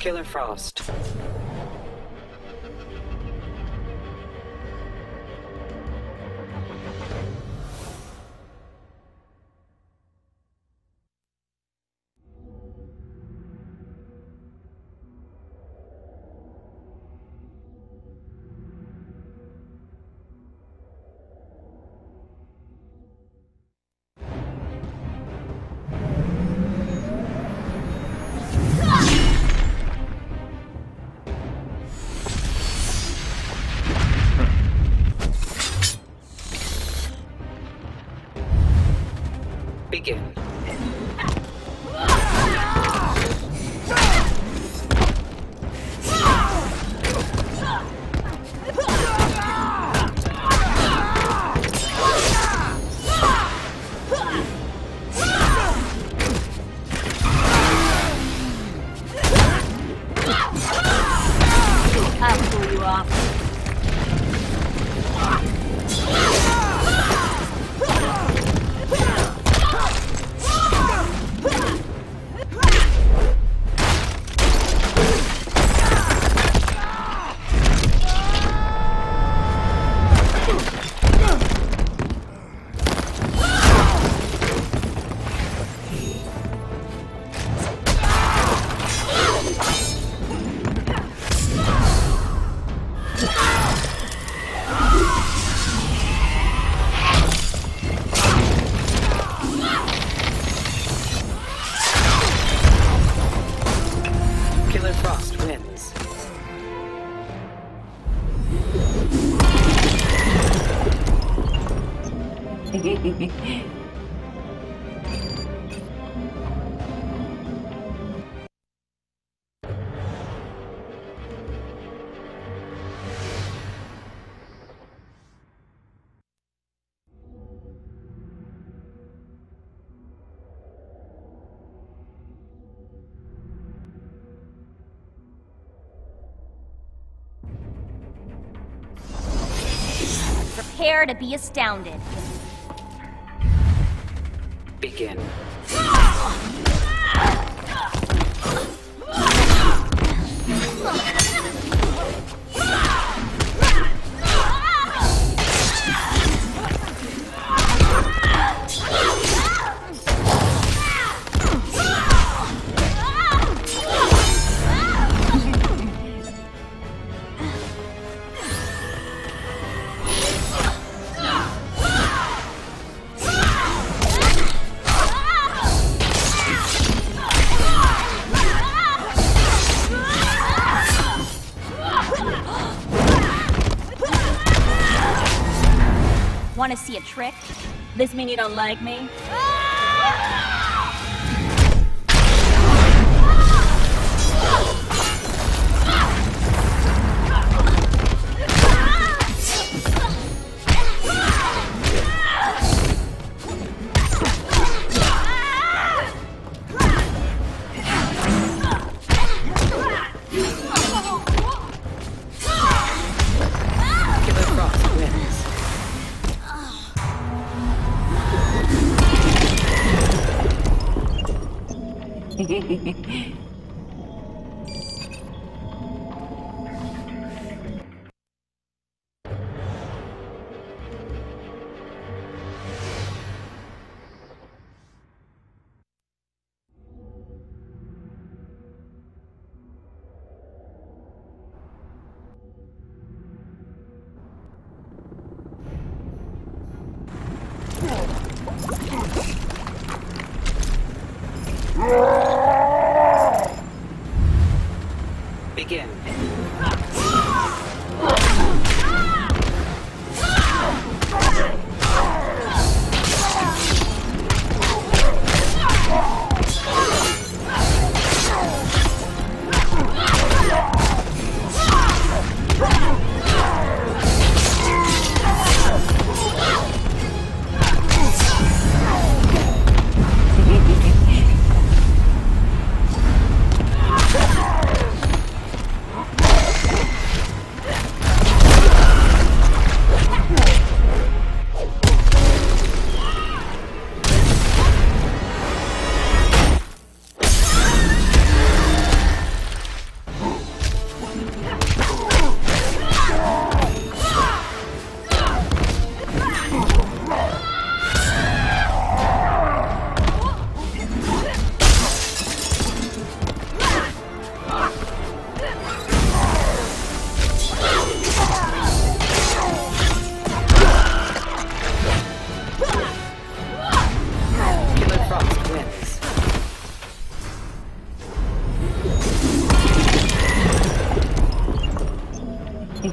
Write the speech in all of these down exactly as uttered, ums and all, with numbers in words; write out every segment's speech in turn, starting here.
Killer Frost. Begin. I'll pull you off. Killer Frost wins. Prepare to be astounded. Begin. Want to see a trick? This mean you don't like me? Killer Frost wins. Begin.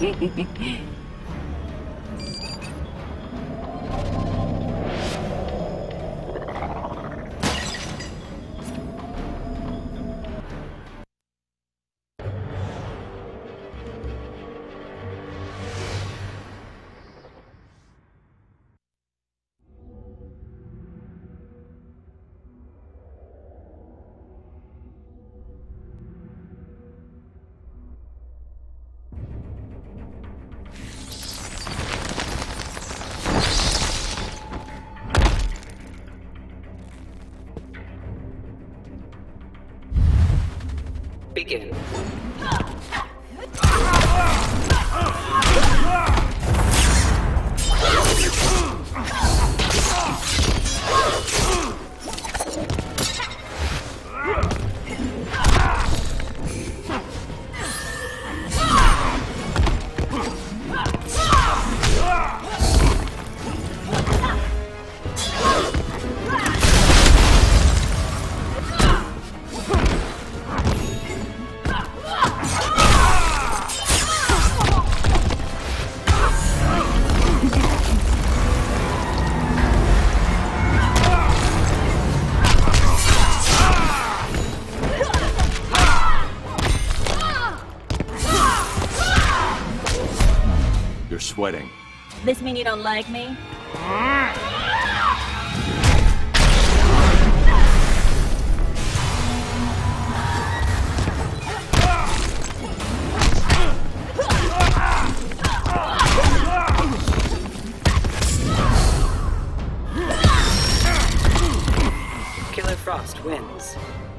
Begin. You're sweating. This mean you don't like me? Killer Frost wins.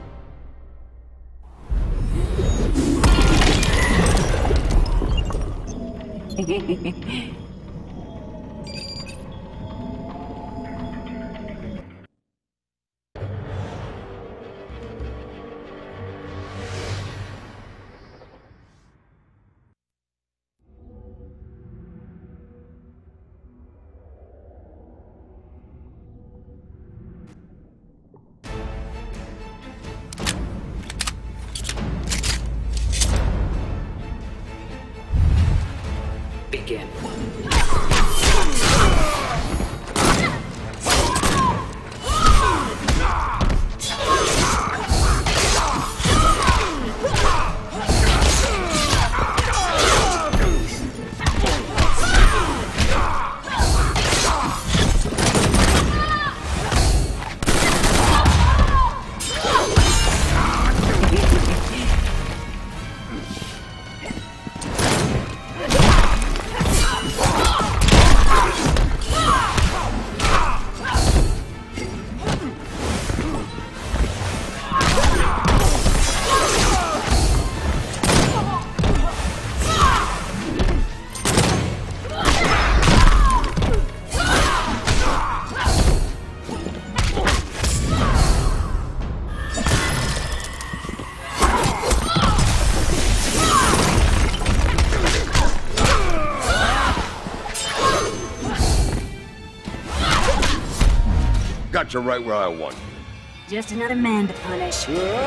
Begin. Got you right where I want you. Just another man to punish.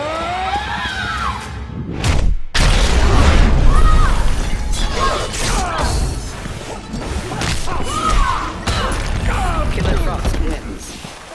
Killer Frost wins.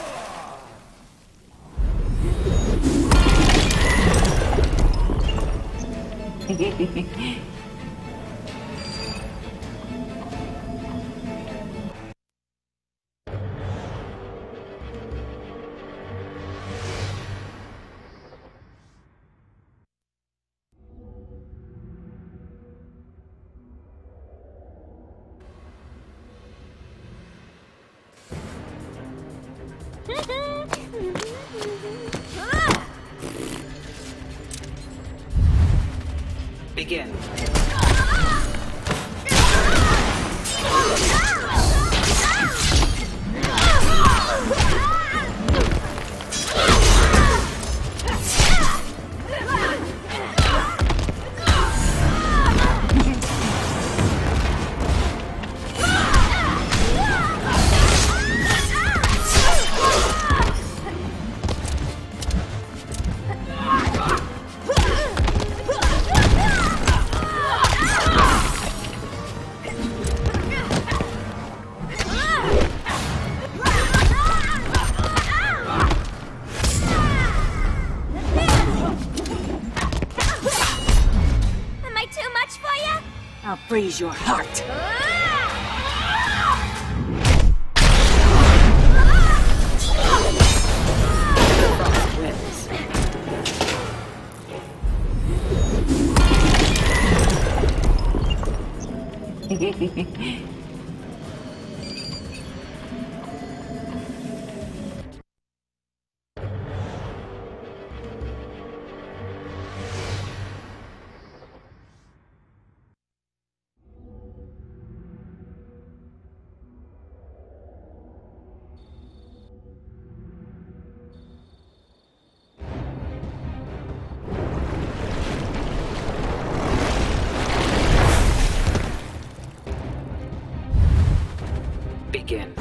Begin. freeze your heart. Frost wins. Begin.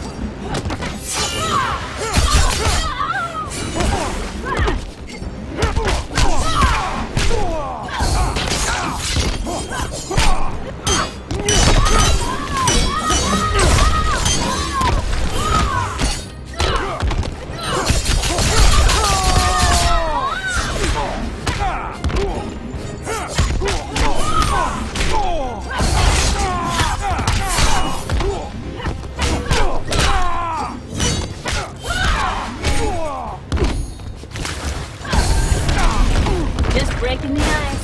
Just breaking the ice.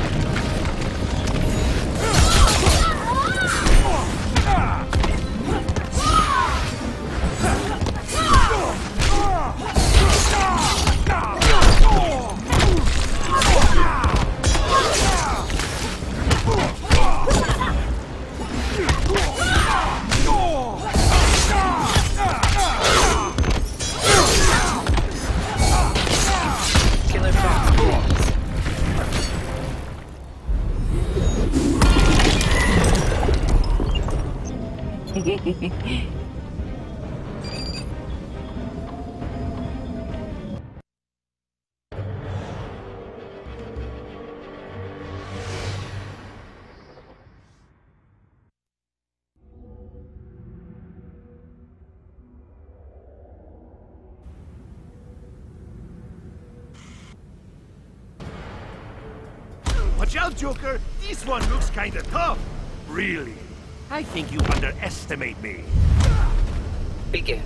Killer Frost wins. Watch out, Joker! This one looks kinda tough! Really? I think you underestimate me. Begin.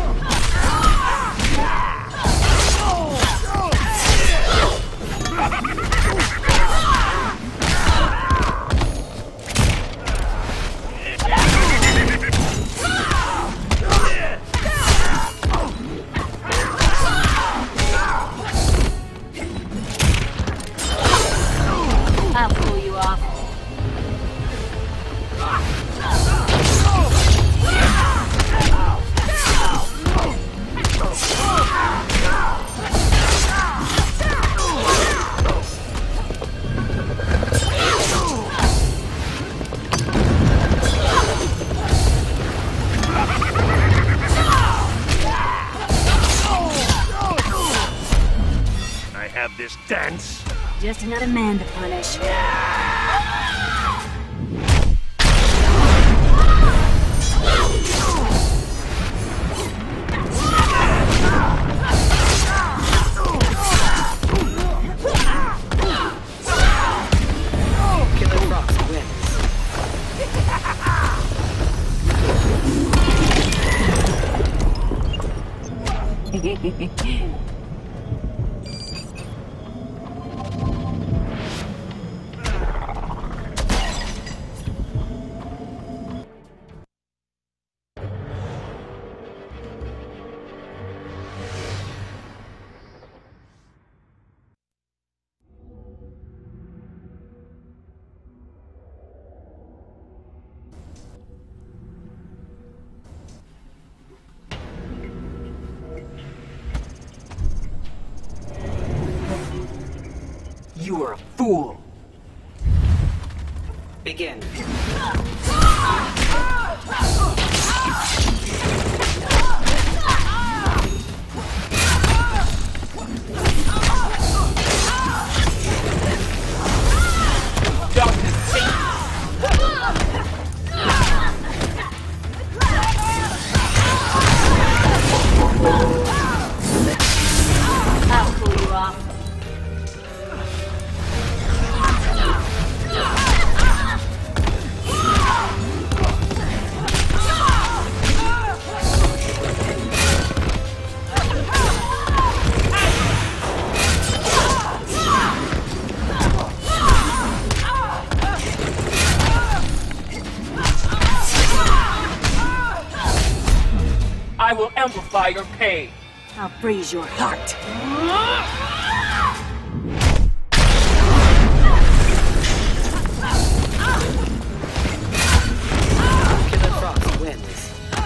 I'll pull you off. I have this dance. Just another man to punish. Killer Frost wins. You are a fool. Begin. I'll pull you off. justify your pain. I'll freeze your heart. Killer Frost wins.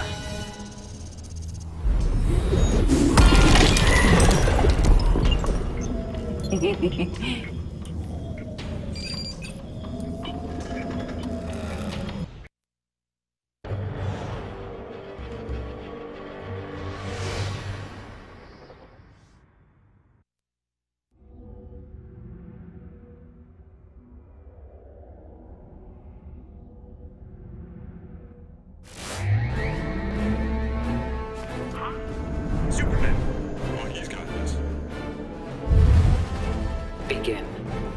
Superman! Oh, he's got this. Begin.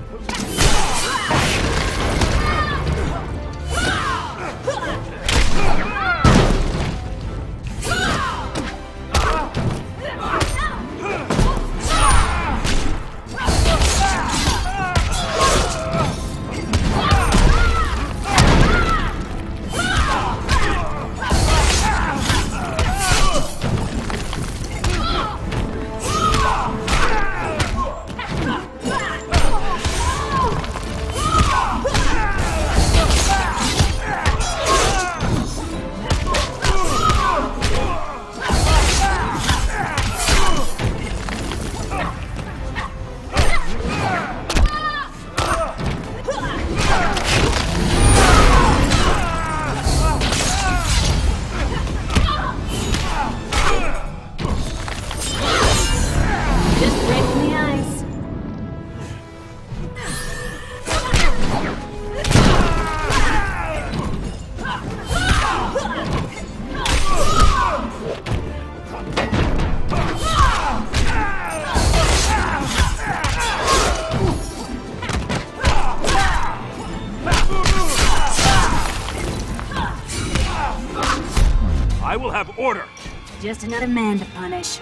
Just breaking the ice. I will have order! Just another man to punish.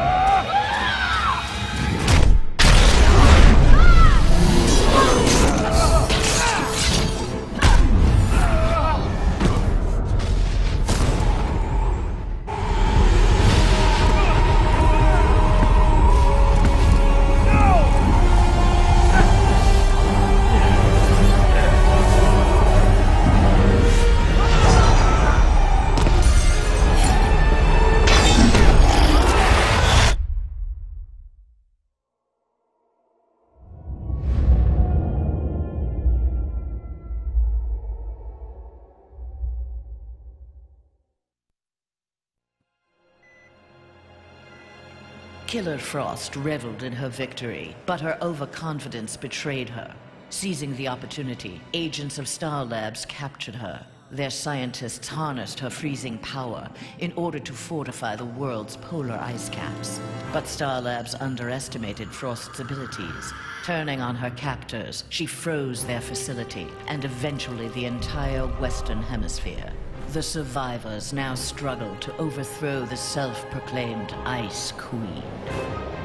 Killer Frost reveled in her victory, but her overconfidence betrayed her. Seizing the opportunity, agents of Star Labs captured her. Their scientists harnessed her freezing power in order to fortify the world's polar ice caps. But Star Labs underestimated Frost's abilities. Turning on her captors, she froze their facility and eventually the entire Western Hemisphere. The survivors now struggle to overthrow the self-proclaimed Ice Queen.